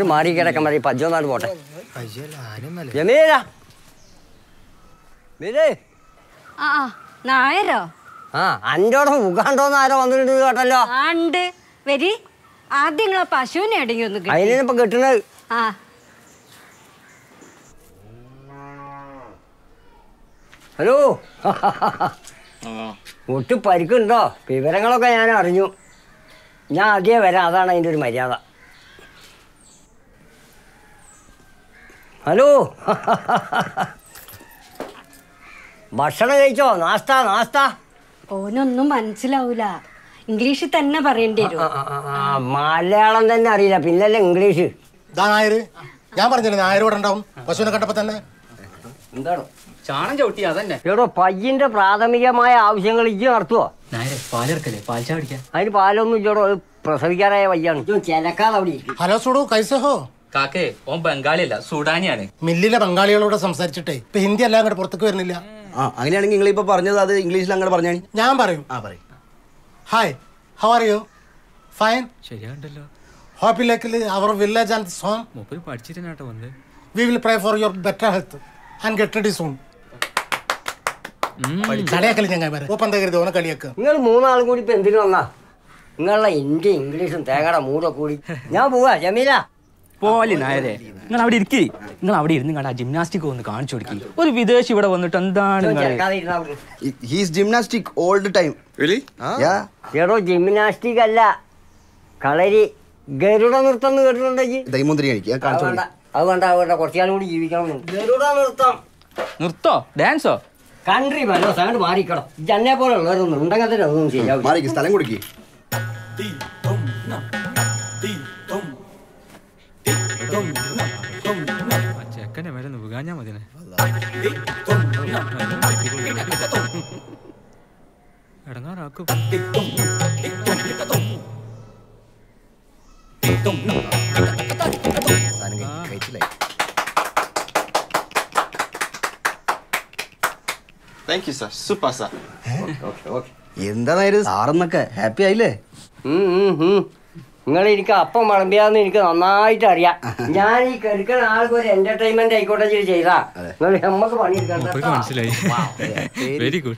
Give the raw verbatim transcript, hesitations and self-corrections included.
മാറി കിടക്കാൻ മതി പഞ്ചോന്നാട് പോട്ടെ ജമീല ആ നായരോ ആ അഞ്ചോടെ മുഖാണ്ടോന്ന് ആരോ വന്നിട്ടുണ്ട് കേട്ടല്ലോ ഉണ്ട് വരി ആദ്യം നിങ്ങളെ പശുവിനെ അടങ്ങി ഒന്ന് അതിനിപ്പോ കിട്ടണത് ആ ഹലോ ഒട്ട് പരിക്കുണ്ടോ വിവരങ്ങളൊക്കെ ഞാൻ അറിഞ്ഞു ഞാൻ ആദ്യമേ വരാം അതാണ് അതിൻ്റെ ഒരു മര്യാദ ഹലോ ഭക്ഷണം കഴിച്ചോ നാസ്ത നാസ്ത ഓനൊന്നും മനസ്സിലാവൂല ഇംഗ്ലീഷിൽ തന്നെ പറയേണ്ടി വരും മലയാളം തന്നെ അറിയില്ല പിന്നല്ലേ ഇംഗ്ലീഷ് നായര് ഞാൻ പറഞ്ഞില്ലേ നായരോടെ ഉണ്ടാവും പശുവിനെ കണ്ടപ്പോ തന്നെ എന്താണ് ചാണം ചവിട്ടി അതന്നെ എടോ പയ്യന്റെ പ്രാഥമികമായ ആവശ്യങ്ങൾ ഇജ്ജ് നടത്തുവോ പാലിറക്കല്ലേ പാൽ ചാടിക്കാൻ അതിന് പാലൊന്നും ഇല്ലടോ പ്രസവിക്കാറായ വയ്യാണ് ചിലക്കാതെ അവിടെ ഹലോ സുഡു കൈസേ ഹോ കാക്കേ ഓൻ ബംഗാളിയല്ല സുഡാനിയാണ് മില്ലിലെ ബംഗാളികളോട് സംസാരിച്ചിട്ടേ ഇപ്പൊ ഹിന്ദി എല്ലാം അങ്ങോട്ട് പുറത്തേക്ക് വരുന്നില്ല ആ അങ്ങനെയാണെങ്കിൽ നിങ്ങൾ ഇപ്പൊ പറഞ്ഞത് അത് ഇംഗ്ലീഷിൽ അങ്ങോട്ട് പറഞ്ഞു ഞാൻ പറയും ആ പറയും hi how are you fine ശരിയാണ്ടല്ലോ happy like our village and home മൂപ്പര് പഠിച്ചിട്ടാട്ടോ വന്ന് we will pray for your better health and get ready soon കളിയാക്കല് ഞാൻ ഓപ്പൻ തകരുത് ഓനെ കളിയാക്കുക നിങ്ങൾ മൂന്നാളും കൂടി ഇപ്പൊ എന്തിനു വന്നാ നിങ്ങളുടെ ഹിന്ദി ഇംഗ്ലീഷും തേങ്ങയുടെ മൂടൊക്കെ കൂടി ഞാൻ പോവാ ജമീല പോലെ നായരെ നിങ്ങൾ അവിടെ ഇരിക്കി നിങ്ങൾ അവിടെ ഇരുന്ന് കണ്ട ജിംനാസ്റ്റിക് ഒന്ന് കാണിച്ചു കൊടുക്കി ഒരു വിദേശി ഇവിടെ വന്നിട്ട് എന്താണ് he's gymnastic all the time എടോ ജിംനാസ്റ്റിക് അല്ല കളരി ഗരുഡ നൃത്തം എന്ന് കേട്ടിട്ടുണ്ടെങ്കിൽ ദൈമുദ്രി എനിക്ക് അത് വേണ്ട അത് വേണ്ട അത് വേണ്ട കുറച്ചാലും കൂടി ജീവിക്കണം ഗരുഡ നൃത്തം നിർത്തോ ഡാൻസോ കൺട്രി മലോ അങ്ങോട്ട് മാറിക്കണം ജന്നെ പോലെ ഉള്ളവരൊന്നും ഉണ്ടെങ്കിൽ തന്നെ ഒന്നും ചെയ്യാം സ്ഥലം കൊടുക്കി ചെക്കനെ വരെ വികാഞ്ഞാ മതിനെ ഇടങ്ങാറാക്കും thank you sir super sir എന്താ സാറെന്നൊക്കെ ഹാപ്പി ആയില്ലേ നിങ്ങൾ എനിക്ക് അപ്പം വിളമ്പിയാന്ന് എനിക്ക് നന്നായിട്ട് അറിയാം ഞാൻ ഈ കെടുക്കുന്ന ആൾക്ക് ഒരു എന്റർടൈൻമെന്റ് ആയിക്കോട്ടെ ചെയ്താ നിങ്ങൾ നമ്മക്ക് പണിയെടുക്കാൻ മനസ്സിലായി വെരി ഗുഡ്